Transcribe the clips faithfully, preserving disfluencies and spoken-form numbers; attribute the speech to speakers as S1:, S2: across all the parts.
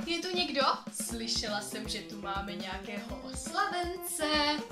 S1: Je tu někdo? Slyšela jsem, že tu máme nějakého oslavence.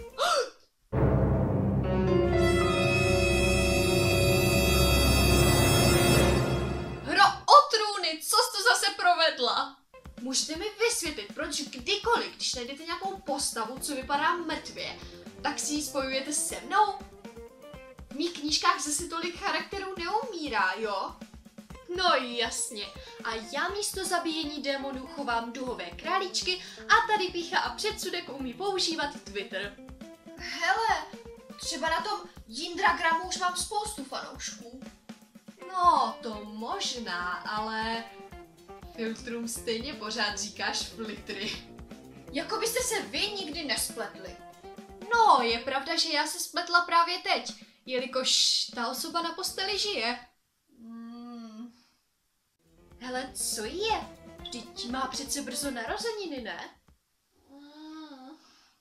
S1: Hro o trůny, co jsi to zase provedla? Můžete mi vysvětlit, proč kdykoliv, když najdete nějakou postavu, co vypadá mrtvě, tak si ji spojujete se mnou? V mých knížkách zase tolik charakterů neumírá, jo? No jasně. A já místo zabíjení démonů chovám duhové králíčky a tady Pícha a Předsudek umí používat Twitter. Hele, třeba na tom Jindragramu už mám spoustu fanoušků. No, to možná, ale filtrům stejně pořád říkáš flitry. Jako byste se vy nikdy nespletli. No, je pravda, že já se spletla právě teď, jelikož ta osoba na posteli žije. Hmm. Hele, co je? Vždyť má přece brzo narozeniny, ne? Hmm.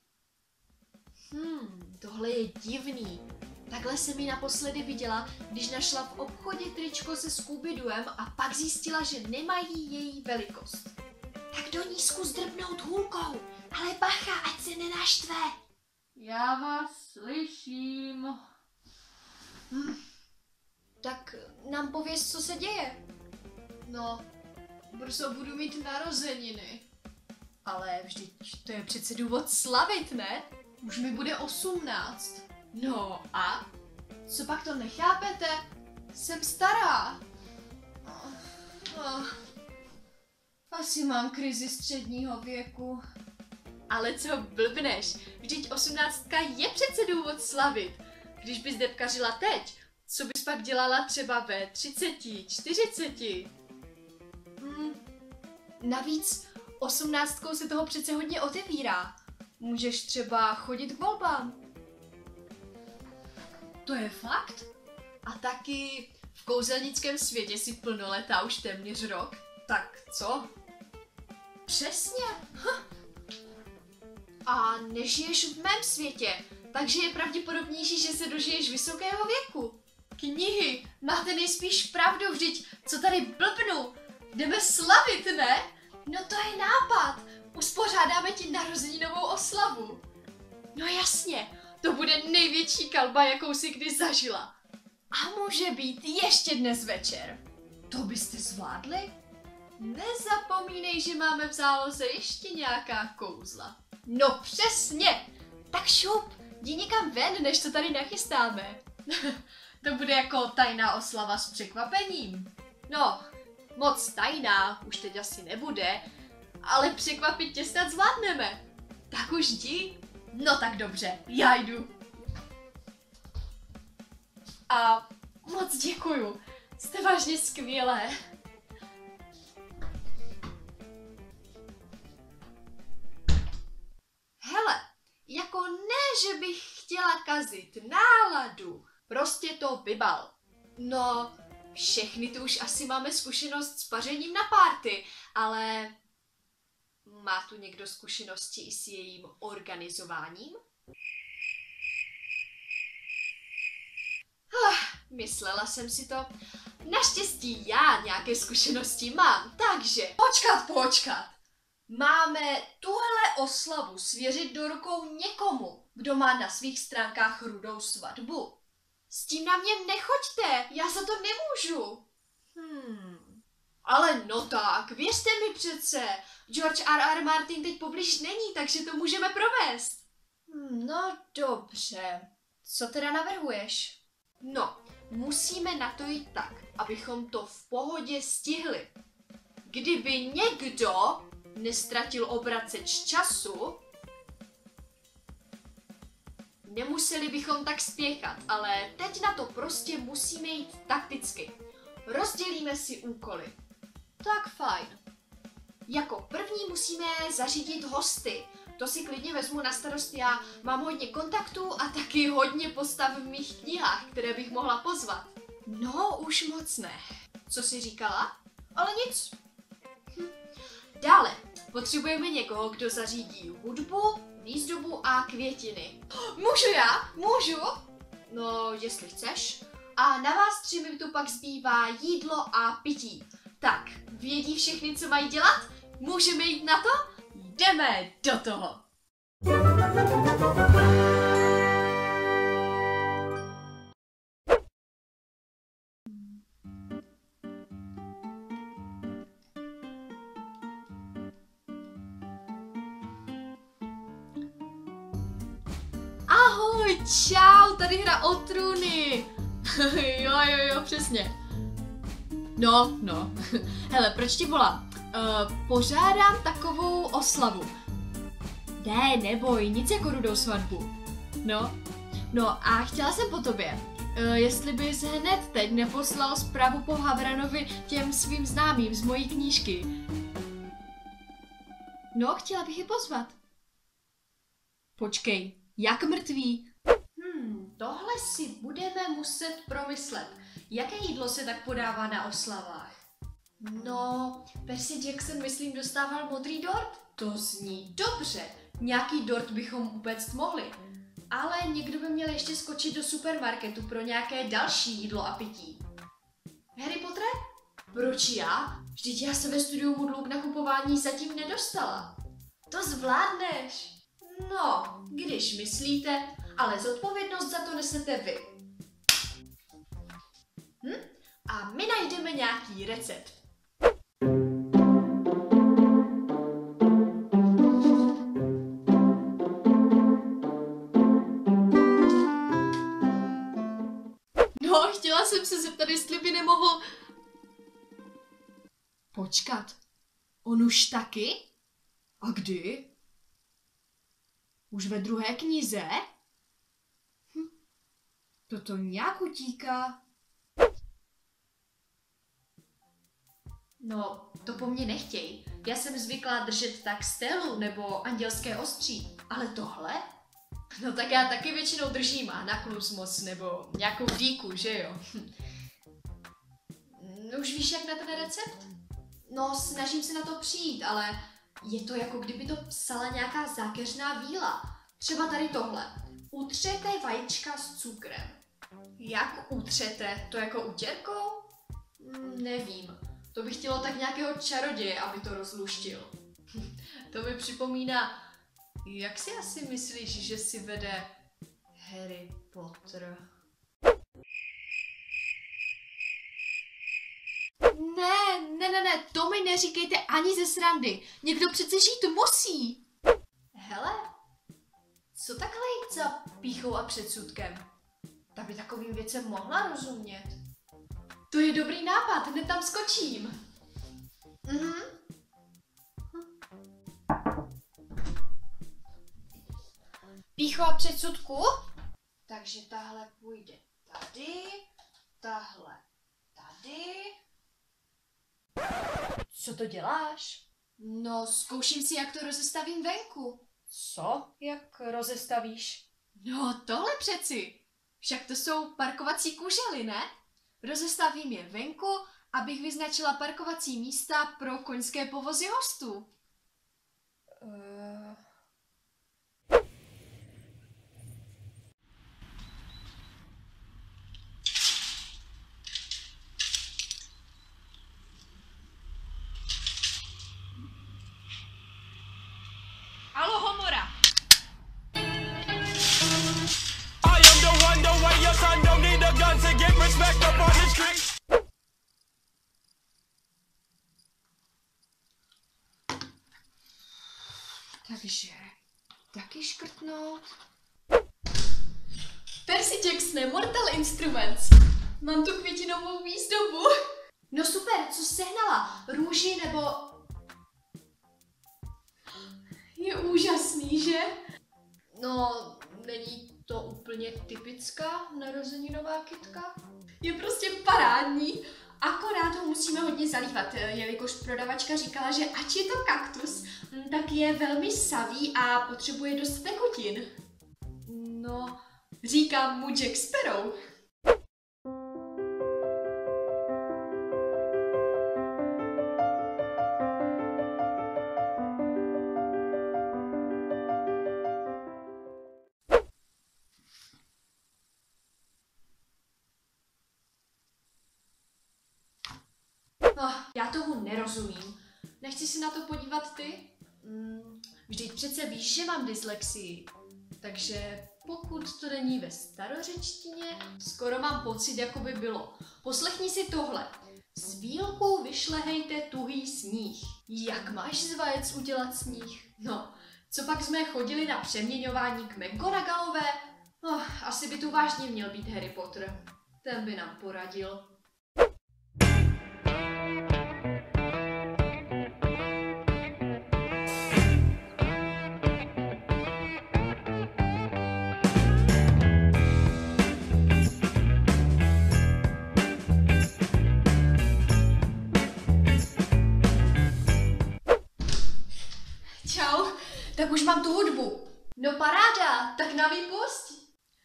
S1: hmm, tohle je divný. Takhle jsem ji naposledy viděla, když našla v obchodě tričko se Scooby-Dooem a pak zjistila, že nemají její velikost. Tak do ní zkus drbnout hůlkou, ale bacha, ať se nenaštve.
S2: Já vás slyším.
S1: Hm. Tak nám pověz, co se děje. No, brzo budu mít narozeniny. Ale vždyť to je přece důvod slavit, ne? Už mi bude osmnáct. No a? Co pak to nechápete? Jsem stará. Oh, oh. Asi mám krizi středního věku. Ale co blbneš? Vždyť osmnáctka je přece důvod slavit. Když bys depkařila teď, co bys pak dělala třeba ve třiceti, čtyřiceti? Hmm. Navíc osmnáctkou se toho přece hodně otevírá. Můžeš třeba chodit k volbám. To je fakt? A taky v kouzelnickém světě si plnoletá už téměř rok. Tak co? Přesně. Hm. A nežiješ v mém světě, takže je pravděpodobnější, že se dožiješ vysokého věku. Knihy, máte nejspíš pravdu, vždyť co tady blbnu? Jdeme slavit, ne? No to je nápad. Uspořádáme ti narozeninovou oslavu. No jasně, to bude největší kalba, jakou si kdy zažila. A může být ještě dnes večer. To byste zvládli? Nezapomínej, že máme v záloze ještě nějaká kouzla. No přesně! Tak šup, jdi někam ven, než to tady nachystáme. To bude jako tajná oslava s překvapením. No, moc tajná už teď asi nebude, ale překvapit tě snad zvládneme. Tak už jdi. No tak dobře, já jdu. A moc děkuju, jste vážně skvělé. Hele, jako ne, že bych chtěla kazit náladu, prostě to vybal. No, všechny tu už asi máme zkušenost s pařením na párty, ale má tu někdo zkušenosti i s jejím organizováním? Ah, myslela jsem si to. Naštěstí já nějaké zkušenosti mám, takže... Počkat, počkat! Máme tuhle oslavu svěřit do rukou někomu, kdo má na svých stránkách rudou svatbu. S tím na mě nechoďte, já za to nemůžu. Hmm. Ale no tak, věřte mi přece, George R R. Martin teď poblíž není, takže to můžeme provést. Hmm, no dobře, co teda navrhuješ? No, musíme na to jít tak, abychom to v pohodě stihli. Kdyby někdo nestratil obraceč času, nemuseli bychom tak spěchat, ale teď na to prostě musíme jít takticky. Rozdělíme si úkoly. Tak fajn. Jako první musíme zařídit hosty. To si klidně vezmu na starost já. Mám hodně kontaktů a taky hodně postav v mých knihách, které bych mohla pozvat. No, už moc ne. Co jsi říkala? Ale nic. Hm. Dále potřebujeme někoho, kdo zařídí hudbu, výzdobu a květiny. Můžu já? Můžu? No, jestli chceš. A na vás tři mi tu pak zbývá jídlo a pití. Tak, vědí všechny, co mají dělat? můžeme jít na to? Jdeme do toho! Ahoj, čau, tady hra o trůny. jo, jo, jo, přesně. No, no. Hele, proč ti volám? Uh, pořádám takovou oslavu. Ne, neboj, nic jako rudou svatbu. No, no a chtěla jsem po tobě, uh, jestli bys hned teď neposlal zprávu po Havranovi těm svým známým z mojí knížky. No, chtěla bych je pozvat. Počkej, jak mrtví? Hmm, tohle si budeme muset promyslet. Jaké jídlo se tak podává na oslavách? No, Percy Jackson, myslím, dostával modrý dort? To zní dobře. Nějaký dort bychom upéct mohli. Ale někdo by měl ještě skočit do supermarketu pro nějaké další jídlo a pití. Harry Potter? Proč já? Vždyť já se ve studiu modlů k nakupování zatím nedostala. To zvládneš. No, když myslíte, ale zodpovědnost za to nesete vy. Hm? A my najdeme nějaký recept. No, chtěla jsem se zeptat, jestli by nemohl... Počkat. On už taky? A kdy? Už ve druhé knize? Hm. Toto nějak utíká. No, to po mně nechtěj. Já jsem zvyklá držet tak stelu nebo andělské ostří. Ale tohle? No tak já taky většinou držím anakluzmos nebo nějakou dýku, že jo? Hm. Už víš, jak na ten recept? No, snažím se na to přijít, ale je to jako kdyby to psala nějaká zákeřná víla. Třeba tady tohle. Utřete vajíčka s cukrem. Jak utřete? To jako utěrkou? Mm, nevím. To by chtělo tak nějakého čaroděje, aby to rozluštil. To mi připomíná, jak si asi myslíš, že si vede Harry Potter? Ne, ne, ne, ne, to mi neříkejte ani ze srandy. Někdo přece žít musí. Hele, co takhle jít za pýchou a předsudkem? Ta by takovým věcem mohla rozumět. To je dobrý nápad, hned tam skočím. Mhm. Pýcho a předsudku? Takže tahle půjde tady, tahle tady. Co to děláš? No, zkouším si, jak to rozestavím venku. Co? Jak rozestavíš? No, tohle přeci. Však to jsou parkovací kužely, ne? Rozestavím je venku, abych vyznačila parkovací místa pro koňské povozy hostů. Uh... Alo, Homora! Takže, taky škrtnout. Percy Jackson, Mortal Instruments. Mám tu květinovou výzdobu. No super, co jsi sehnala? Růži nebo... Je úžasný, že? No, není to úplně typická narozeninová kytka. Je prostě parádní, akorát ho musíme hodně zalívat, jelikož prodavačka říkala, že ač je to kaktus, tak je velmi savý a potřebuje dost tekutin. No, říkám mu Jack Sparrow. Oh, já tomu nerozumím. Nechci si na to podívat ty? Mm, vždyť přece víš, že mám dyslexii. Takže pokud to není ve starořečtině, skoro mám pocit, jako by bylo. Poslechni si tohle. S vílkou vyšlehejte tuhý sníh. Jak máš z vajec udělat sníh? No, co pak jsme chodili na přeměňování k McGonagallové? Oh, asi by tu vážně měl být Harry Potter. Ten by nám poradil. Čau, tak už mám tu hudbu. No paráda, tak na výpost.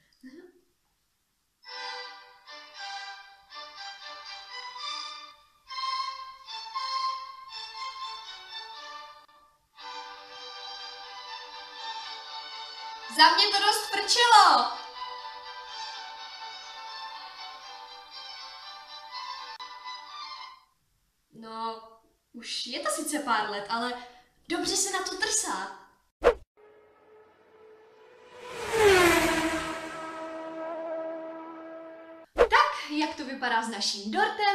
S1: Za mě to dost frčelo. No, už je to sice pár let, ale dobře se na to trsá. Tak, jak to vypadá s naším dortem?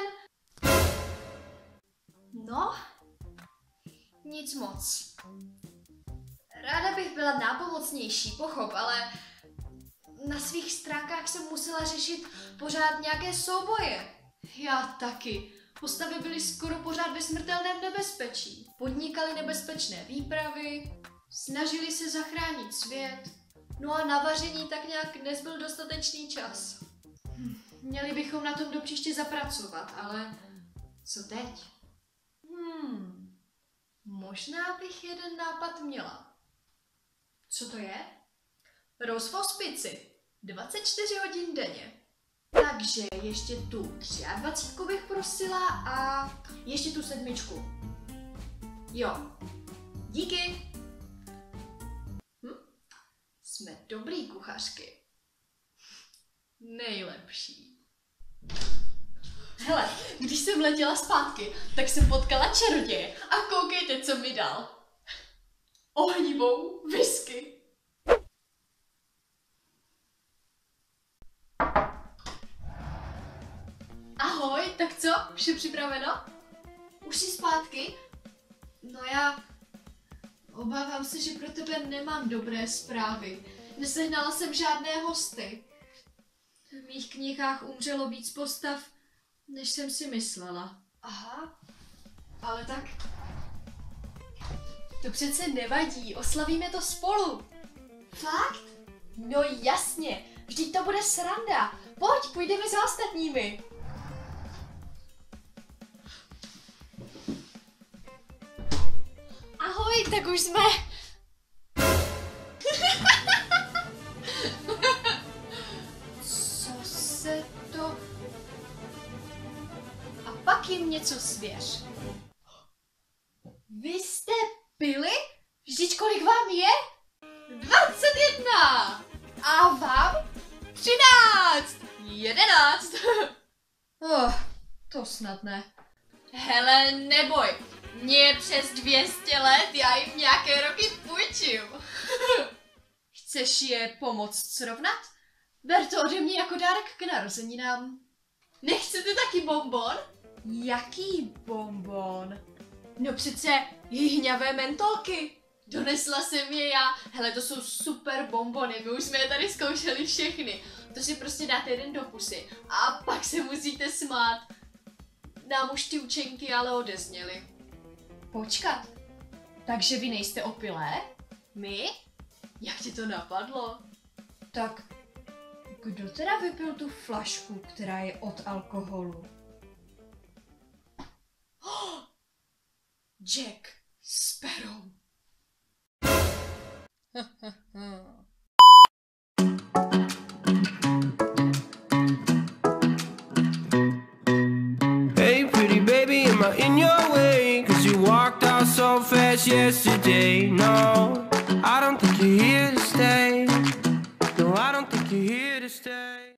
S1: No, nic moc. Ráda bych byla nápomocnější, pochop, ale na svých stránkách jsem musela řešit pořád nějaké souboje. Já taky. Postavy byly skoro pořád ve smrtelném nebezpečí. Podnikali nebezpečné výpravy, snažili se zachránit svět, no a na vaření tak nějak nezbyl dostatečný čas. Hm, měli bychom na tom do příště zapracovat, ale co teď? Hmm, možná bych jeden nápad měla. Co to je? Roast v hospici. dvacet čtyři hodin denně. Takže ještě tu dvacet tři bych prosila a ještě tu sedmičku. Jo. Díky. Hm? Jsme dobrý kuchařky. Nejlepší. Hele, když jsem letěla zpátky, tak jsem potkala čaroděje a koukejte, co mi dal. Ohnivou whisky. Ahoj, tak co? Vše připraveno? Už jsi zpátky? No já obávám se, že pro tebe nemám dobré zprávy. Nesehnala jsem žádné hosty. V mých knihách umřelo víc postav, než jsem si myslela. Aha, ale tak to přece nevadí, oslavíme to spolu. Fakt? No jasně, vždyť to bude sranda. Pojď, půjdeme za ostatními. Ahoj, tak už jsme. Co se to... A pak jim něco svěř. Vy jste pili? Vždyť kolik vám je? dvacet jedna! A vám? třináct! jedenáct! Oh, to snad ne. Hele, neboj. Mně je přes dvě stě let, já jim nějaké roky půjčím. Chceš je pomoct srovnat? Ber to ode mě jako dárek k narozeninám. Nechcete taky bonbon? Jaký bonbon? No přece jihňavé mentolky. Donesla jsem je já. Hele, to jsou super bonbony, my už jsme je tady zkoušeli všechny. To si prostě dáte jeden do pusy a pak se musíte smát. Nám už ty účenky ale odezněly. Počkat, takže vy nejste opilé? My? Jak ti to napadlo? Tak, kdo teda vypil tu flašku, která je od alkoholu? Oh, Jack Sparrow.
S3: Hey pretty baby, am I in your way? Cause you walked out so fast yesterday. No, I don't think you're here to stay. No, I don't think you're here to stay.